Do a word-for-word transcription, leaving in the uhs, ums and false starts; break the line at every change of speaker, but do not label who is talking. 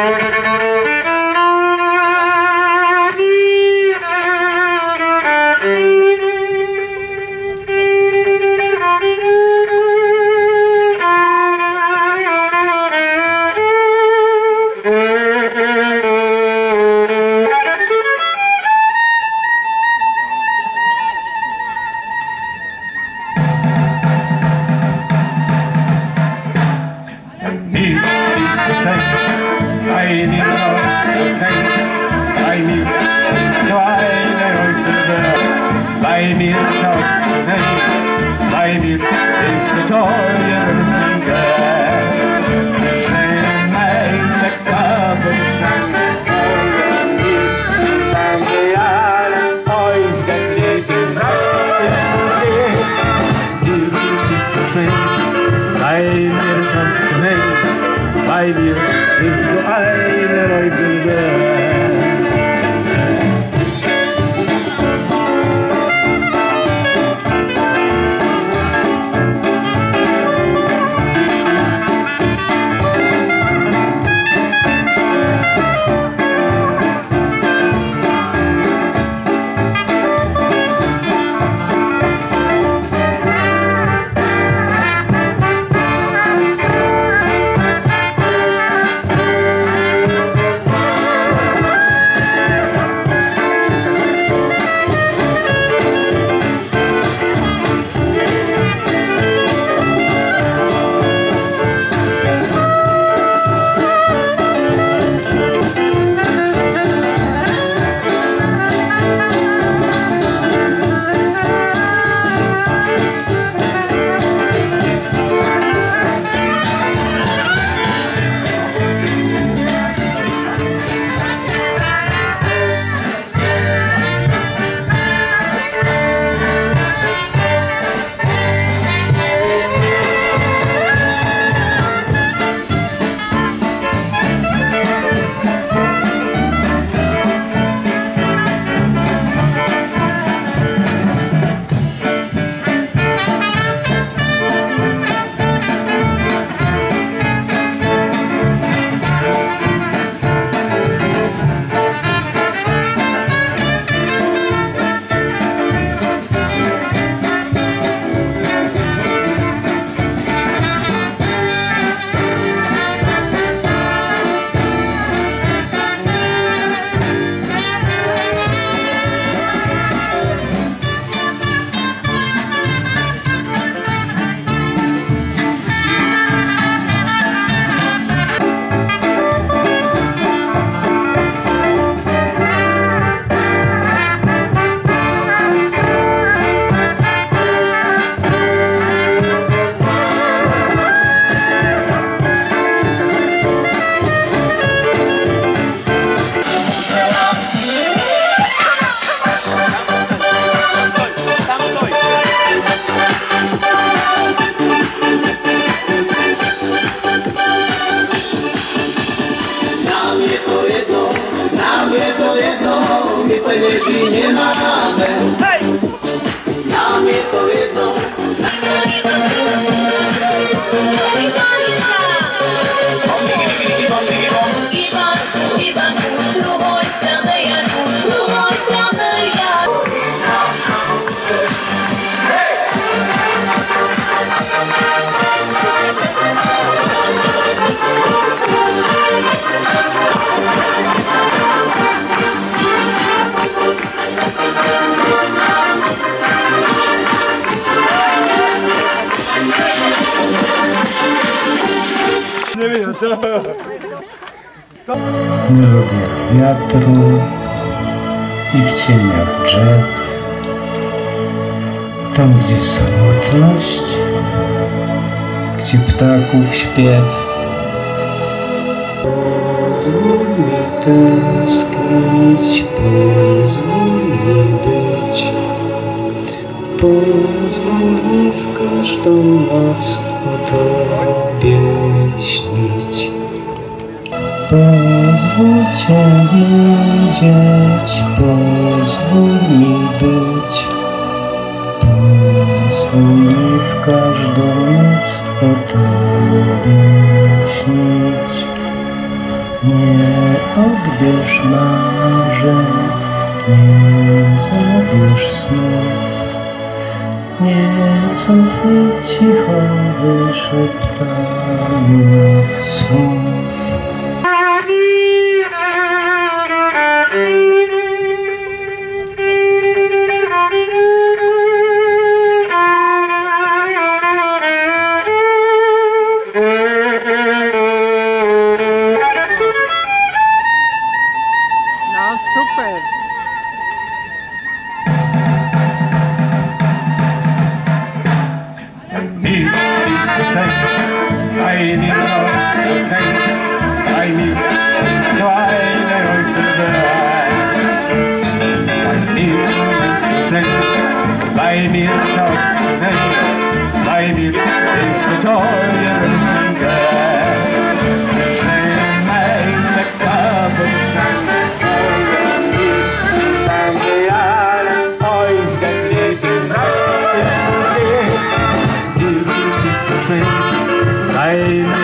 Bei mir schaut's nicht, bei mir ist der teuer Finger. Schöne meine Gaben schenken an mir, von den Jahren ausgeklebt in Rauch. Dir ist du schön, bei mir kannst du nicht, bei mir bist du eine Räuber.
Jeśli nie mamy, na mnie to jedno, na mnie to jedno. Iwan, Iwan, z drugoj strony ja, z drugoj strony ja.
Nie wiem co.
W melodiach wiatru i w cieniach drzew, tam gdzie samotność, gdzie ptaków śpiew. Pozwól mi tęsknić, pozwól mi być, pozwól mi w każdą noc o Tobie śnić. Pozwól Cię widzieć, pozwól mi być, pozwól mi w każdą noc o Tobie śnić. Nie Nie zabierz snów, nie cofnij cicho wyszeptanych słów.
No super!
Bei mir ist geschenkt, bei dir raus okay. Bei mir ist nur eine Hälfte bereit. Bei mir ist geschenkt, bei mir schaut's okay. Bei mir ist der teuer Geld. Schöne meine Körper, schöne I'm